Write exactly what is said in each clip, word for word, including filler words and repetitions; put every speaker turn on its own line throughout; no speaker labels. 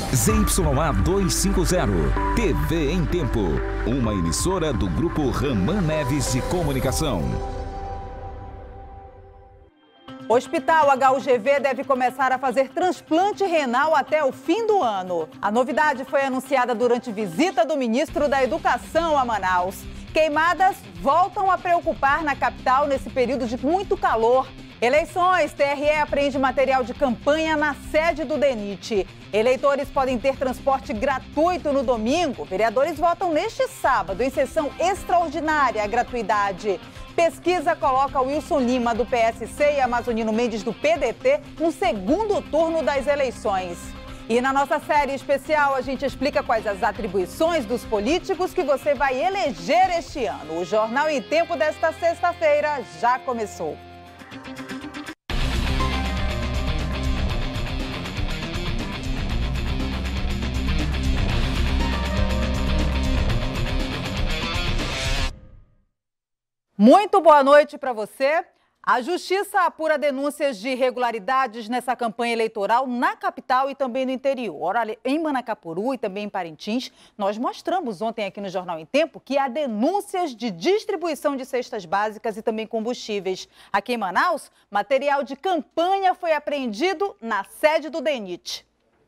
Z Y A duzentos e cinquenta, T V em Tempo, uma emissora do Grupo Raman Neves de Comunicação.
O Hospital H U G V deve começar a fazer transplante renal até o fim do ano. A novidade foi anunciada durante visita do ministro da Educação a Manaus. Queimadas voltam a preocupar na capital nesse período de muito calor. Eleições, T R E apreende material de campanha na sede do DENIT. Eleitores podem ter transporte gratuito no domingo. Vereadores votam neste sábado em sessão extraordinária a gratuidade. Pesquisa coloca Wilson Lima, do P S C, e Amazonino Mendes, do P D T, no segundo turno das eleições. E na nossa série especial, a gente explica quais as atribuições dos políticos que você vai eleger este ano. O Jornal em Tempo desta sexta-feira já começou. Muito boa noite para você. A Justiça apura denúncias de irregularidades nessa campanha eleitoral na capital e também no interior. Ora, em Manacapuru e também em Parintins, nós mostramos ontem aqui no Jornal em Tempo que há denúncias de distribuição de cestas básicas e também combustíveis. Aqui em Manaus, material de campanha foi apreendido na sede do DENIT.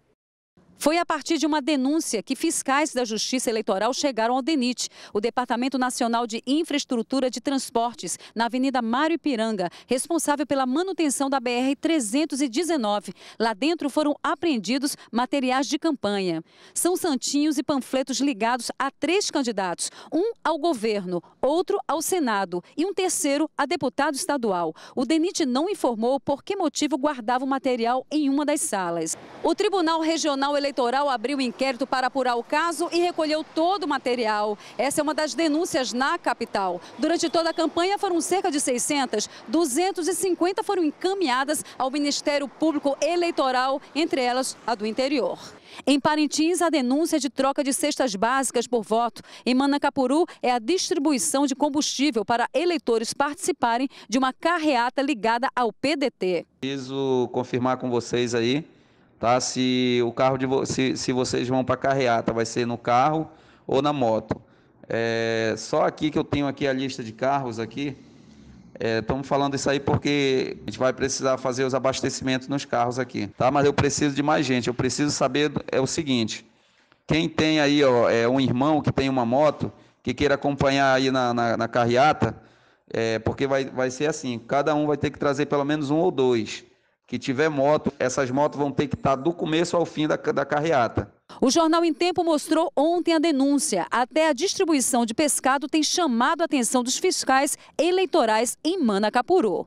Foi a partir de uma denúncia que fiscais da Justiça Eleitoral chegaram ao DENIT, o Departamento Nacional de Infraestrutura de Transportes, na Avenida Mário Ipiranga, responsável pela manutenção da B R trezentos e dezenove. Lá dentro foram apreendidos materiais de campanha. São santinhos e panfletos ligados a três candidatos, um ao governo, outro ao Senado e um terceiro a deputado estadual. O DENIT não informou por que motivo guardava o material em uma das salas. O Tribunal Regional Eleitoral Eleitoral abriu inquérito para apurar o caso e recolheu todo o material. Essa é uma das denúncias na capital. Durante toda a campanha foram cerca de seiscentas, duzentas e cinquenta foram encaminhadas ao Ministério Público Eleitoral, entre elas a do interior. Em Parintins, a denúncia de troca de cestas básicas por voto. Em Manacapuru, é a distribuição de combustível para eleitores participarem de uma carreata ligada ao P D T.
Preciso confirmar com vocês aí. Tá? Se o carro de vo se, se vocês vão para carreata, vai ser no carro ou na moto. É, só aqui que eu tenho aqui a lista de carros aqui. Estamos é, falando isso aí porque a gente vai precisar fazer os abastecimentos nos carros aqui, tá? Mas eu preciso de mais gente. Eu preciso saber é o seguinte: quem tem aí, ó, é um irmão que tem uma moto que queira acompanhar aí na, na, na carreata, é, porque vai, vai ser assim. Cada um vai ter que trazer pelo menos um ou dois. Que tiver moto, essas motos vão ter que estar do começo ao fim da, da carreata.
O Jornal em Tempo mostrou ontem a denúncia. Até a distribuição de pescado tem chamado a atenção dos fiscais eleitorais em Manacapuru.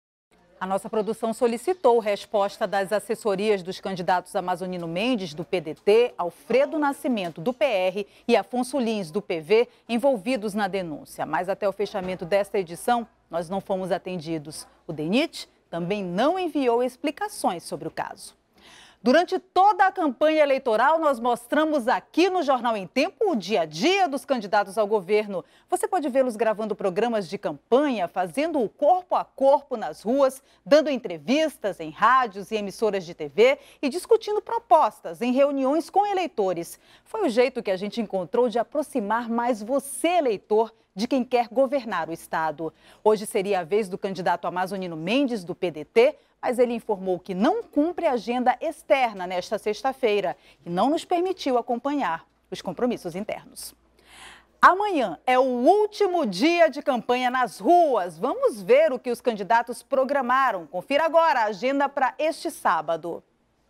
A nossa produção solicitou resposta das assessorias dos candidatos Amazonino Mendes, do P D T, Alfredo Nascimento, do P R, e Afonso Lins, do P V, envolvidos na denúncia. Mas até o fechamento desta edição, nós não fomos atendidos. O DENIT também não enviou explicações sobre o caso. Durante toda a campanha eleitoral, nós mostramos aqui no Jornal em Tempo o dia a dia dos candidatos ao governo. Você pode vê-los gravando programas de campanha, fazendo o corpo a corpo nas ruas, dando entrevistas em rádios e emissoras de T V e discutindo propostas em reuniões com eleitores. Foi o jeito que a gente encontrou de aproximar mais você, eleitor, de quem quer governar o estado. Hoje seria a vez do candidato Amazonino Mendes, do P D T, mas ele informou que não cumpre agenda externa nesta sexta-feira e não nos permitiu acompanhar os compromissos internos. Amanhã é o último dia de campanha nas ruas. Vamos ver o que os candidatos programaram. Confira agora a agenda para este sábado.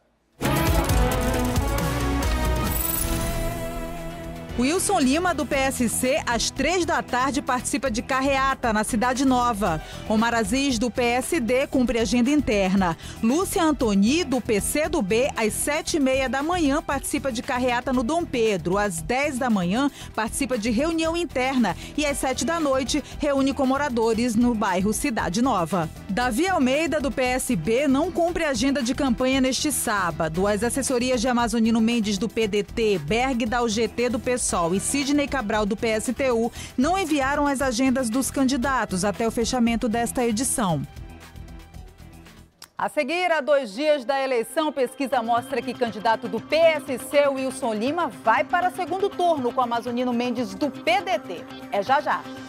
Wilson Lima, do P S C, às três da tarde, participa de carreata na Cidade Nova. Omar Aziz, do P S D, cumpre agenda interna. Lúcia Antoni, do P C do B, às sete e meia da manhã, participa de carreata no Dom Pedro. Às dez da manhã, participa de reunião interna. E às sete da noite, reúne com moradores no bairro Cidade Nova. Davi Almeida, do P S B, não cumpre agenda de campanha neste sábado. As assessorias de Amazonino Mendes, do P D T, Berg da U G T, do P SOL e Sidney Cabral, do P S T U, não enviaram as agendas dos candidatos até o fechamento desta edição. A seguir, a dois dias da eleição, pesquisa mostra que candidato do P S C, Wilson Lima, vai para segundo turno com Amazonino Mendes do P D T. É já já.